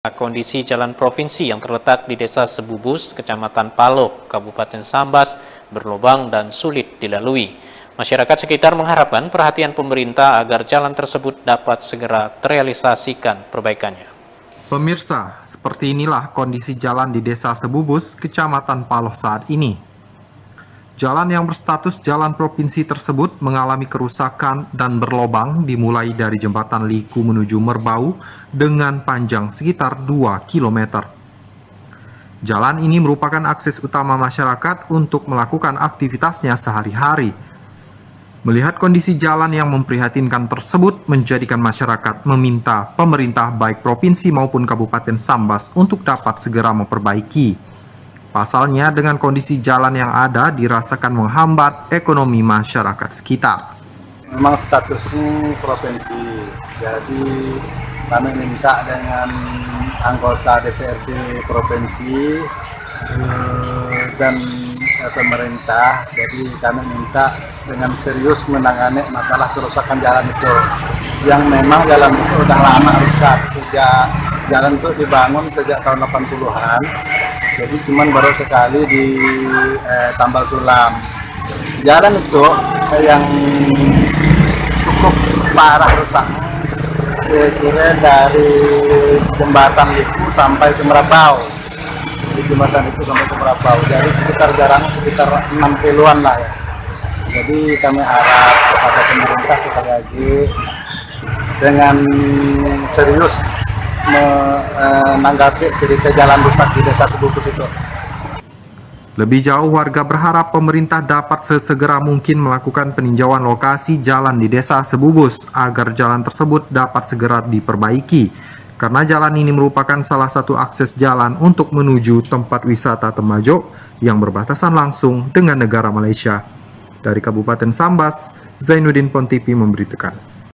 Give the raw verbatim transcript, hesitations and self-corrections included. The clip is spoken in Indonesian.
Kondisi jalan provinsi yang terletak di Desa Sebubus, Kecamatan Paloh, Kabupaten Sambas, berlubang dan sulit dilalui. Masyarakat sekitar mengharapkan perhatian pemerintah agar jalan tersebut dapat segera terrealisasikan perbaikannya. Pemirsa, seperti inilah kondisi jalan di Desa Sebubus, Kecamatan Paloh saat ini. Jalan yang berstatus jalan provinsi tersebut mengalami kerusakan dan berlobang dimulai dari jembatan Liku menuju Merbau dengan panjang sekitar dua kilometer. Jalan ini merupakan akses utama masyarakat untuk melakukan aktivitasnya sehari-hari. Melihat kondisi jalan yang memprihatinkan tersebut menjadikan masyarakat meminta pemerintah baik provinsi maupun Kabupaten Sambas untuk dapat segera memperbaiki. Pasalnya, dengan kondisi jalan yang ada dirasakan menghambat ekonomi masyarakat sekitar. Memang statusnya provinsi, jadi kami minta dengan anggota D P R D provinsi dan pemerintah, jadi kami minta dengan serius menangani masalah kerusakan jalan itu, yang memang jalan itu sudah lama rusak. Sejak jalan itu dibangun sejak tahun delapan puluhan, jadi cuman baru sekali di eh, Tambal Sulam. Jalan itu eh, yang cukup parah rusak, kira-kira dari jembatan Liku sampai ke Merbau. Di jembatan itu sampai ke Merbau, jadi sekitar jarak sekitar enam kiloan lah ya. Jadi kami harap kepada pemerintah sekali lagi dengan serius menanggapi cerita jalan rusak di Desa Sebubus itu. Lebih jauh, warga berharap pemerintah dapat sesegera mungkin melakukan peninjauan lokasi jalan di Desa Sebubus agar jalan tersebut dapat segera diperbaiki, karena jalan ini merupakan salah satu akses jalan untuk menuju tempat wisata Temajuk yang berbatasan langsung dengan negara Malaysia. Dari Kabupaten Sambas, Zainuddin Pontipi memberitakan.